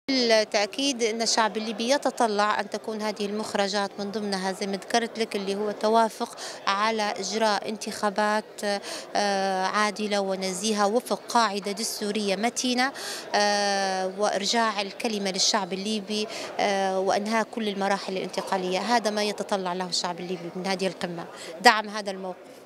بالتأكيد أن الشعب الليبي يتطلع أن تكون هذه المخرجات من ضمنها زي ما ذكرت لك اللي هو توافق على إجراء انتخابات عادلة ونزيهة وفق قاعدة دستورية متينة، وإرجاع الكلمة للشعب الليبي، وإنهاء كل المراحل الانتقالية. هذا ما يتطلع له الشعب الليبي من هذه القمة، دعم هذا الموقف.